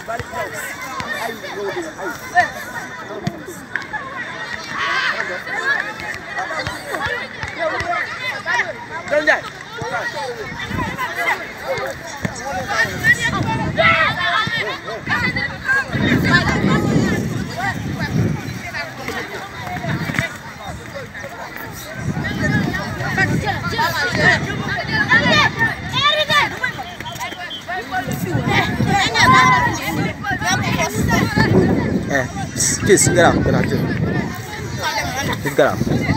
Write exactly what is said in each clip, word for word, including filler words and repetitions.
Đơn giản. Eh, kiss, gerak, gerak, kiss, gerak.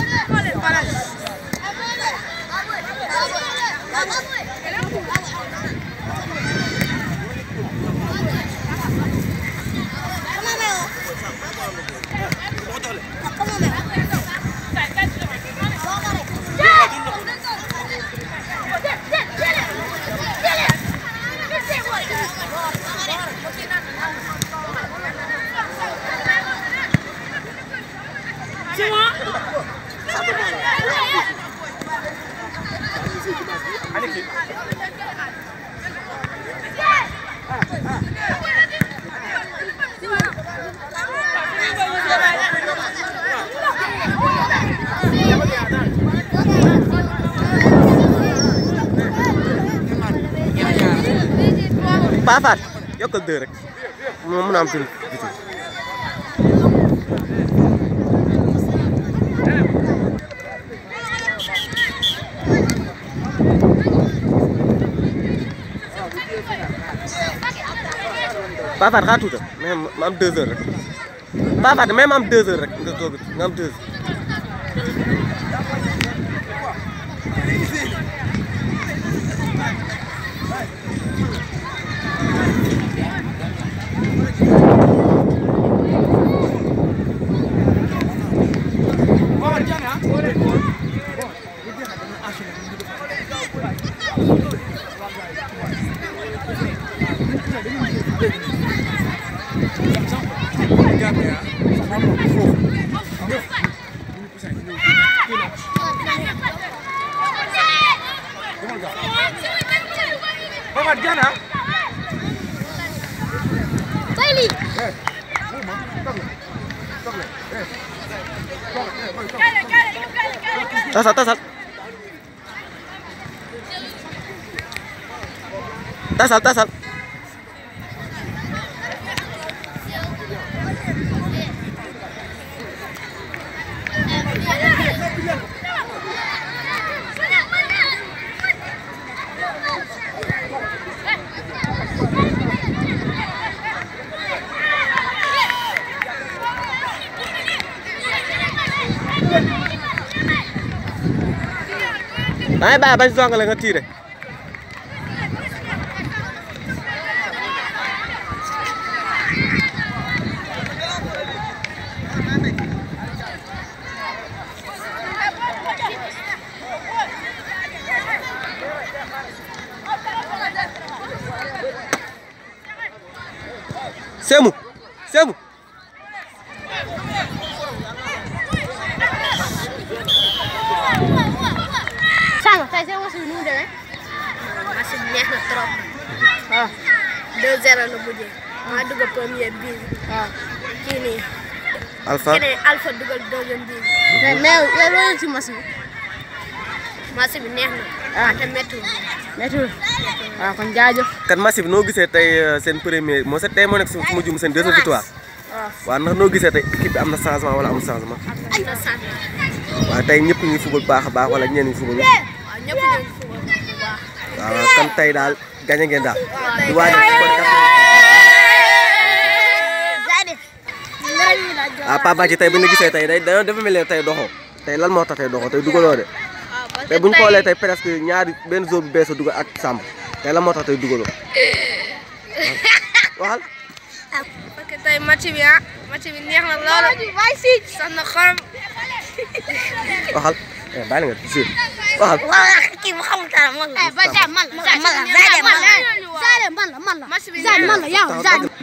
Ba Fat yokkal deux rek moom mën a am fil Ba Fat xaar tuuti mais ma am deux heures rek Ba Fat mais ma am deux heures rek nga toog nga am deux heures. Bapak Jana. Bailey. Tasal, tasal. Tasal, tasal. Ay ba bañ zongale nga tiré Semu Semu Tey seen match bi nu mu demee. Match bi neex na trop. waaw deux zéro la mujjee. maa dugal premier bii. waaw kii nii. Alpha keneen Alpha dugal deuxième bii. mais mais yow loolu ci match bi. match bi neex na. ah te méttiwul. méttiwul waaw kon jaajëf. kan match bi noo gisee tey seen premier moo set tey moo nekk su ma jum seen deuxième victoire. waaw waaw ndax noo gisee tey équipe bi am na changement wala amul changement. am na changement. waaw tey ñëpp ñu football baax a baax wala ñenn ñi football. waaw ñëpp ñu ngi football bu baax. waaw kan tey daal gañe ngeen daal. di waaj ah Papa Badji tey bu ñu gisee tey day dafa mel ne tey doxoo tey lan moo tax tey doxoo tey dugaloo de. tey bu ñu xoolee tey presque ñaari benn jour bu bees a dugal ak Samb tey lan moo tax tey dugaloo waxal. parce que tey match bi ah match bi neex na lool. sax na xorom. waxal bàyyi nga si waxal. waaw kii mu xamul dara man la. ba Zane man la man la Zane man la man la man la. match bi Zane man la yow Zane.